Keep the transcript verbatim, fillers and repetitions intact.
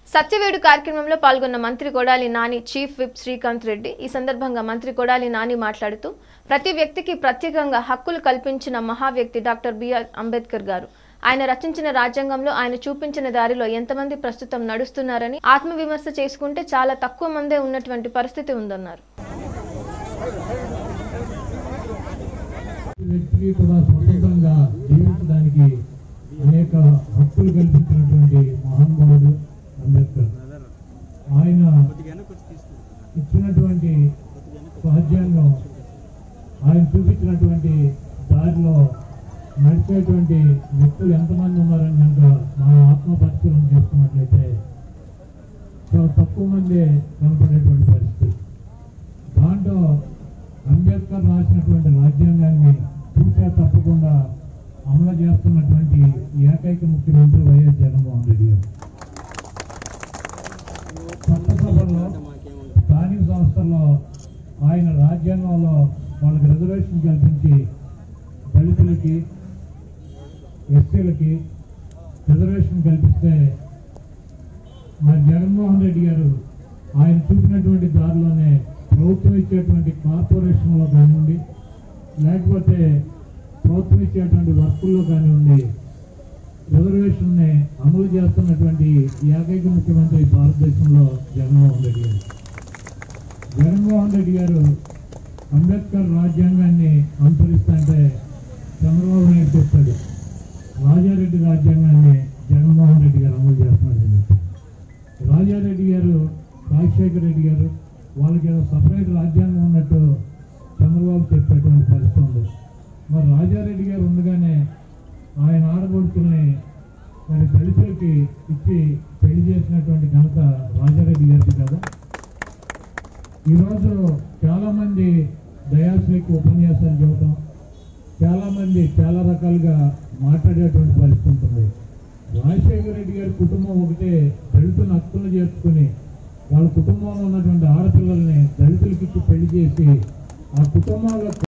సత్యవేడు కార్యక్రమంలో పాల్గొన్న మంత్రి కొడాలి నాని చీఫ్ విప్ శ్రీకాంత్ రెడ్డి ఈ సందర్భంగా మంత్రి కొడాలి నాని మాట్లాడుతూ ప్రతి వ్యక్తికి ప్రత్యేకంగా హక్కులు కల్పించిన మహా వ్యక్తి డాక్టర్ బిఆర్ అంబేద్కర్ గారు. ఆయన రచించిన రాజ్యాంగంలో ఆయన చూపించిన దారిలో ఎంతమంది ప్రస్తుతం నడుస్తున్నారని ఆత్మవిమర్శ చేసుకుంటే చాలా తక్కువ మందే ఉన్నటువంటి పరిస్థితి ఉందన్నారు. వ్యక్తికి కూడా స్వతంత్రంగా జీవించడానికి అనేక హక్కులు కల్పించినటువంటి మహానుభావుడు అంబేద్కర్. ఆయన ఇచ్చినటువంటి రాజ్యాంగం, ఆయన చూపించినటువంటి దారిలో నడిచేటువంటి వ్యక్తులు ఎంతమంది ఉన్నారని కనుక మన ఆత్మ పరిశీలన చేసుకున్నట్లయితే చాలా తక్కువ మందే కనపడేటువంటి పరిస్థితి. దాంట్లో అంబేద్కర్ రాసినటువంటి రాజ్యాంగాన్ని చూసా తప్పకుండా అమలు చేస్తున్నటువంటి ఏకైక ముఖ్యమంత్రి వైఎస్ జగన్మోహన్ రెడ్డి గారు. చట్టసభల్లో, స్థానిక సంస్థల్లో ఆయన రాజ్యాంగంలో వాళ్ళకి రిజర్వేషన్ కల్పించి దళితులకి, ఎస్సీలకి రిజర్వేషన్ కల్పిస్తే మరి జగన్మోహన్ రెడ్డి గారు ఆయన చూపినటువంటి దారిలోనే ప్రభుత్వం ఇచ్చేటువంటి కార్పొరేషన్లో కానివ్వండి, లేకపోతే ప్రభుత్వం ఇచ్చేటువంటి వర్కుల్లో కానివ్వండి, రిజర్వేషన్ని అమలు చేస్తున్నటువంటి ఏకైక ముఖ్యమంత్రి భారతదేశంలో జగన్మోహన్ రెడ్డి గారు. జగన్మోహన్ రెడ్డి గారు అంబేద్కర్ రాజ్యాంగాన్ని అనుసరిస్తుంటే చంద్రబాబు నాయుడు చెప్తాడు రాజారెడ్డి రాజ్యాంగాన్ని జగన్మోహన్ రెడ్డి గారు అమలు చేస్తున్నారని. రాజారెడ్డి గారు, రాజశేఖర రెడ్డి గారు వాళ్ళకి ఏదో సపరేట్ రాజ్యాంగం ఉన్నట్టు చంద్రబాబు చెప్పేటువంటి పరిస్థితి ఉంది. మరి రాజారెడ్డి గారు ఉండగానే ఆయన ఆడబడుతుల్ని మరి దళితులకి ఇచ్చి పెళ్లి చేసినటువంటి ఘనత రాజారెడ్డి గారికి కదా. ఈరోజు చాలామంది దయాశ్రీకి ఉపన్యాసాలు చెప్పడం, చాలామంది చాలా రకాలుగా మాట్లాడేటువంటి పరిస్థితి ఉంటుంది. రాజశేఖర రెడ్డి గారి కుటుంబం ఒకటే దళితులను హక్కులు చేసుకుని వాళ్ళ కుటుంబంలో ఉన్నటువంటి ఆడపిల్లల్ని దళితులకి ఇచ్చి పెళ్లి చేసి ఆ కుటుంబంలో